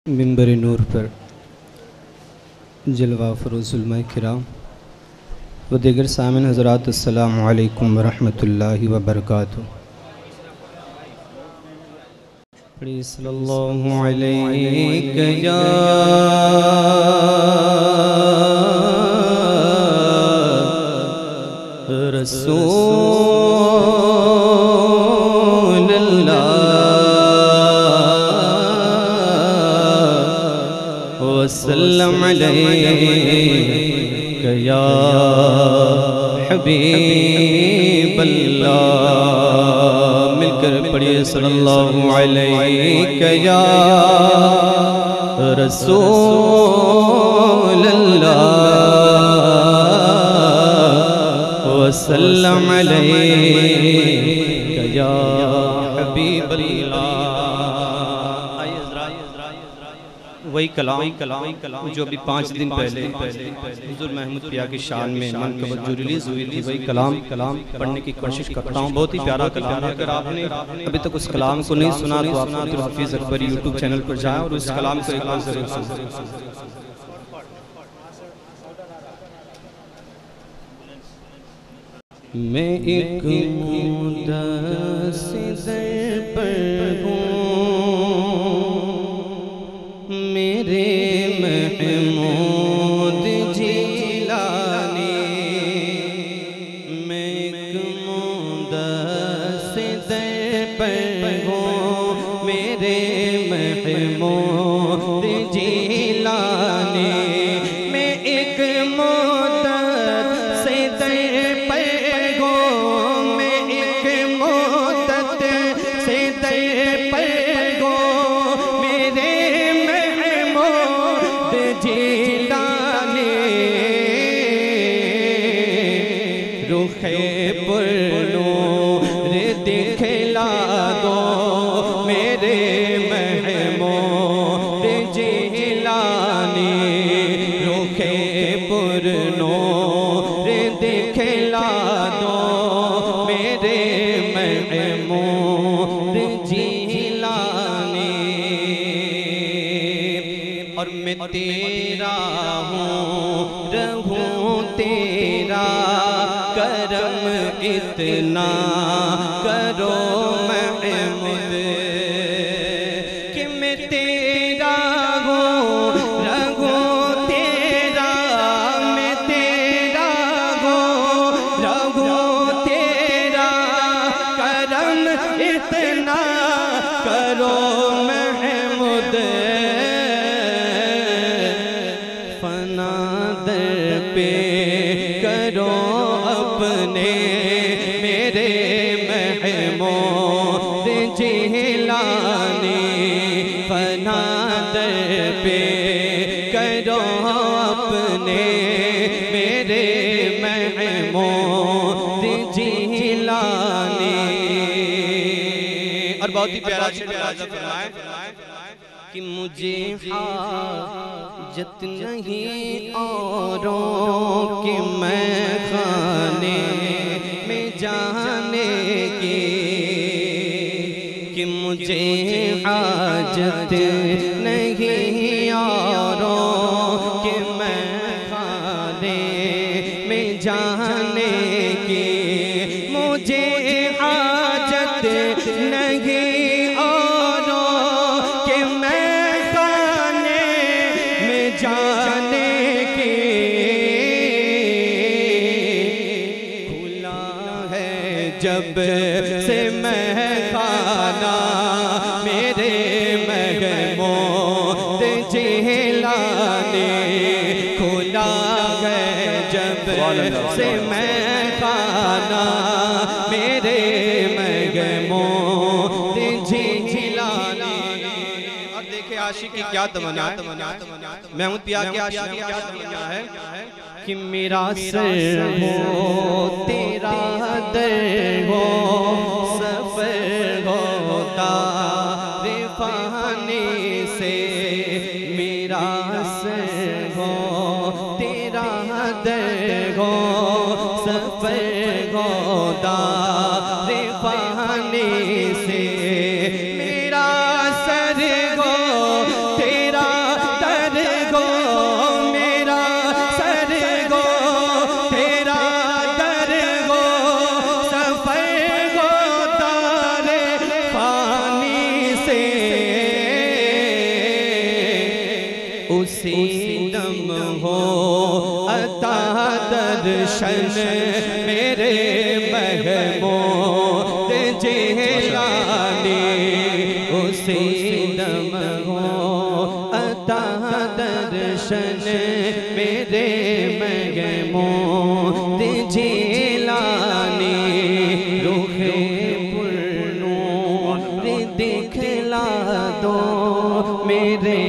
منبر نور پر جلوہ فروز علماء کرام و دیگر سامعین حضرات، السلام علیکم ورحمۃ اللہ وبرکاتہ۔ صلی اللہ علیہ یا رسول اللہ وسلم علیک یا حبیب اللہ۔ مل کر پڑھیے صلی اللہ علیہ یا رسول اللہ وسلم علیک یا حبیب اللہ۔ وہی کلام جو ابھی 5 دن پہلے حضور محمود پیا کی شان میں منقبت جو ریلیز ہوئی تھی، وہی کلام پڑھنے کی کوشش کرتا ہوں۔ بہت ہی پیارا کلام ہے۔ اگر آپ نے ابھی تک اس کلام کو نہیں سنا تو آپ عبدالحفیظ اکبری یوٹیوب چینل پر جائیں اور اس کلام کو ایک بار ضرور سنیں۔ میں ایک مدثر پر ہوں، میرے محمود جیلانی، میں ایک مدثر پر ہوں، میرے محمود جیلانی، میں ایک نور دکھلا دو میرے محمود جیلانی، رخ پر نور دکھلا دو میرے محمود جیلانی۔ اور میں تیرا ہوں رہوں تیرا، کرم اتنا کرو محمود کہ میں تیرا ہوں رہوں تیرا، میں تیرا ہوں رہوں تیرا، کرم اتنا کرو محمود، فنا در پہ کرو اپنے میرے محمود جیلانی، فنا در پہ کرو اپنے میرے محمود جیلانی۔ اور بہت ہی پیارا شعر فرمائے کہ مجھے حاجت نہیں اوروں کہ میں خانے میں جانے کی، کہ مجھے حاجت نہیں اوروں کہ میں خانے میں جانے کی، مجھے حاجت نہیں جانے کی، کھلا ہے جب سے میں خانہ میرے محمود جیلانی، کھلا ہے جب سے میں خانہ میرے محمود جیلانی۔ اور دیکھیں عاشق کی کیا تمنا ہے، محمود پیا کے عاشق کی کیا تمنا ہے کہ میرا سر ہو تیرا در ہو، سفر ہوتا رفانی سے، میرا سر ہو تیرا در ہو، سفر ہوتا رفانی سے، میرا سر ہو تیرا اسی دم ہو عطا درشن میرے محمود جیلانی اسی دم ہو عطا درشن میرے محمود جیلانی رخ پر نور دکھلا دو میرے